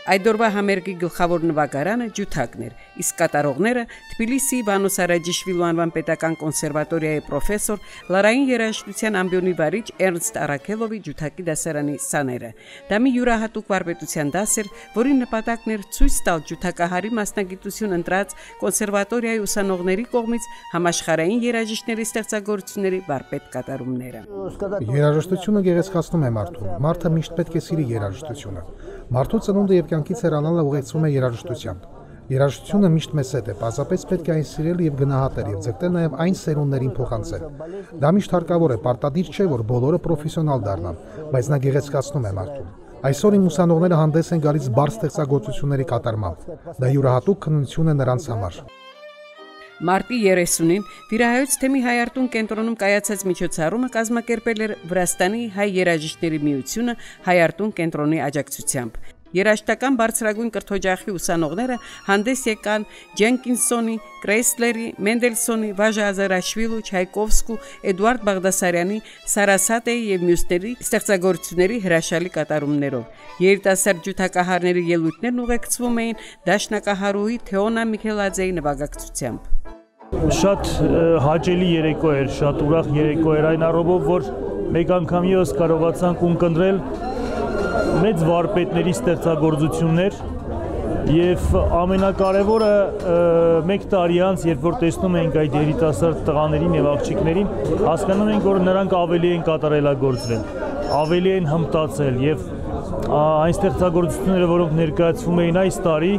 Այդ օրվա համերգի գլխավոր նվագարանը ջութակն էր, իսկ կատարողները Թբիլիսիի Վանոս Արաջիշվիլու անվան պետական կոնսերվատորիայի պրոֆեսոր, լարային երաժշտության ամբիոնի վարիչ Էրնստ Արաքելովի ջութակի դասարանի սաները։ Դա մի յուրահատուկ վարպետության դաս էր, որի նպատակն էր ցույց տալ ջութակահարի մասնագիտություն ընտրած կոնսերվատորիայի ուսանողների կողմից համաշխարհային երաժիշտների ստեղծագործությունների վարպետ կատարումները։ Երաժշտությունը գեղեցկացնում է մարդուն։ Մարդը միշտ պետք է սիրի երաժշտությունը։ Մարդու ծնունդը եւ կյանքից հեռանալը ուղեկցվում է երաժշտությամբ։ Երաժշտությունը միշտ մեզ հետ է, պարզապես պետք է այն սիրել եւ գնահատել եւ ձգտել նաեւ այն սերունդներին փոխանցել։ Դա միշտ հարկավոր է, պարտադիր չէ, որ բոլորը պրոֆեսիոնալ դառնան, բայց նա գեղեցկացնում է մարդուն։ Այսօր իմ ուսանողները հանդես են գալիս բարդ ստեղծագործությունների կատարմամբ։ Դա յուրահատուկ քննություն է նրանց համար։ Մարտի 30-ին Վիրահայոց թեմի հայարտուն կենտրոնում կայացած միջոցառումը կազմակերպել էր Վրաստանի հայ երաժիշտների միությունը հայարտուն կենտրոնի աջակցությամբ։ Երաժշտական բարձրագույն կրթօջախի ուսանողները հանդես եկան Ջենկինսոնի, Կրեսլերի, Մենդելսոնի, Վաժա Ազարաշվիլու, Չայկովսկու, Էդուարդ Բաղդասարյանի, Սարասատեի եւ մյուսների ստեղծագործությունների հրաշալի կատարումներով։ Երիտասարդ ջութակահարների ելույթներն ուղեկցվում էին դաշնակահարուհի Թեոնա Միքելաձեի նվագակցությամբ։ Շատ հաճելի երեկո էր, շատ ուրախ երեկո էր այն առումով, որ մեկ անգամ ևս կարողացանք ունկնդրել մեծ վարպետների ստեղծագործություններ եւ ամենակարևորը մեկ տարի անց, երբ որ տեսնում ենք այդ երիտասարդ տղաներին եւ աղջիկներին, հասկանում ենք, որ նրանք ավելի են կատարելագործվել, ավելի են հմտացել եւ այն ստեղծագործությունները, որոնք ներկայացվում էին այս տարի,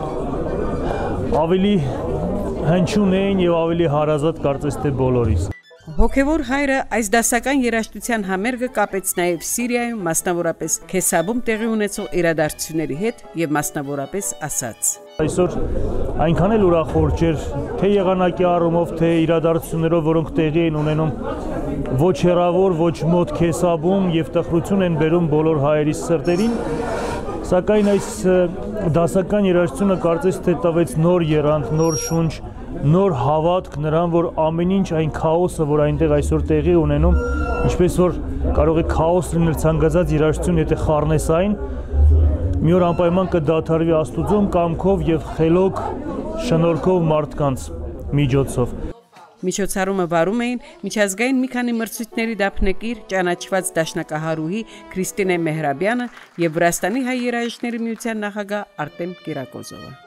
ավելի հնչյուն էին եւ ավելի հարազատ կարծես թե բոլորիս։ Հոգևոր հայրը այս դասական երաժշտության համերգը կապեց նաև Սիրիայում, մասնավորապես Քեսաբում տեղի ունեցող իրադարձությունների հետ եւ մասնավորապես ասաց. Այսօր այնքան էլ ուրախորդ չէր, թե եղանակի առումով, թե իրադարձություններով, որոնք տեղի են ունենում ոչ հեռավոր, ոչ մոտ Քեսաբում եւ տխրություն են բերում բոլոր հայերի սրտերին, սակայն այս դասական երաժշտությունը կարծես թե տվեց նոր եռանդ, նոր շունչ, նոր հավատք նրան, որ ամեն ինչ այն քաոսը, որ այնտեղ այսօր տեղի ունենում, ինչպես որ կարող է քաոս լինել ցանկացած երաժշտություն, եթե խառնես այն, մի օր անպայման կդադարվի Աստուծուն կամքով եւ խելոք շնորհքով մարդկանց միջոցով։ Միջոցառումը վարում էին միջազգային մի քանի մրցույթների դափնեկիր ճանաչված դաշնակահարուհի Քրիստինե Մեհրաբյանը եւ Վրաստանի հայ երաժիշտների միության նախագահ Արտեմ Կիրակոզովը։